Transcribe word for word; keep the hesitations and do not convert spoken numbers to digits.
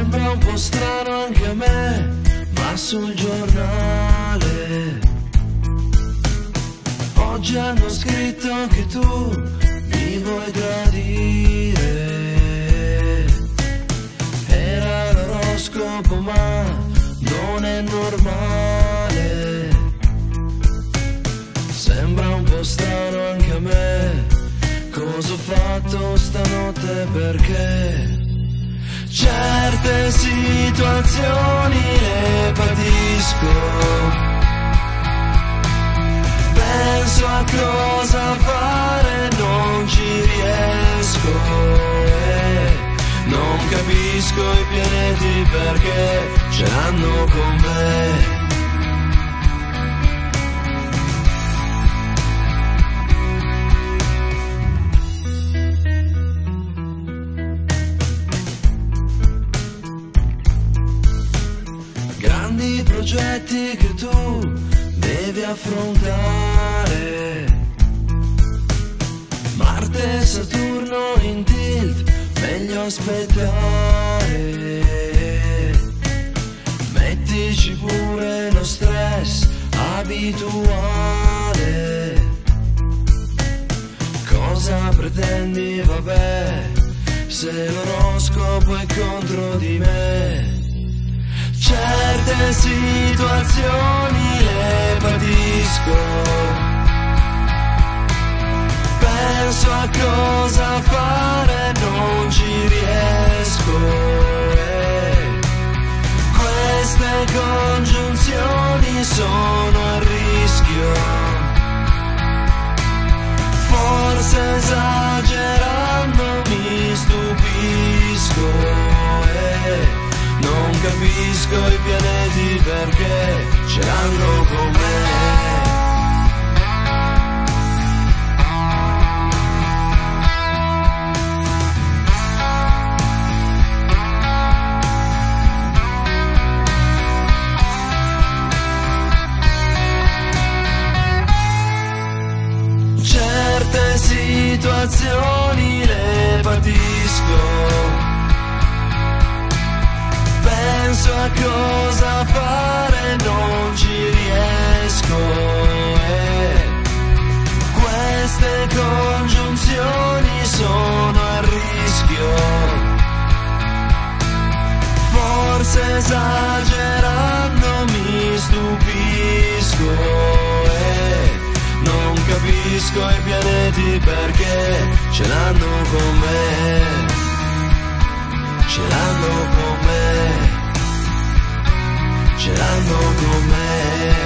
Sembra un po' strano anche a me, ma sul giornale oggi hanno scritto che tu mi vuoi tradire. Era l'oroscopo ma non è normale. Sembra un po' strano anche a me, cosa ho fatto stanotte, perché certe situazioni le patisco. Penso a cosa fare, non ci riesco e non capisco i pianeti perché ce l'hanno con me. Grandi progetti che tu devi affrontare, Marte e Saturno in tilt, meglio aspettare. Mettici pure lo stress abituale. Cosa pretendi, vabbè, se l'oroscopo è contro di me? Certe situazioni le patisco. Penso a cosa fare, non ci riesco e queste congiunzioni sono a rischio. Forse esagerando mi stupisco e non capisco i pianeti perché ce l'hanno con me. Certe situazioni le patisco. Penso a cosa fare, non ci riesco e queste congiunzioni sono a rischio. Forse esagerando mi stupisco e non capisco i pianeti perché ce l'hanno con me. Ce l'hanno con me, ce l'hanno con me.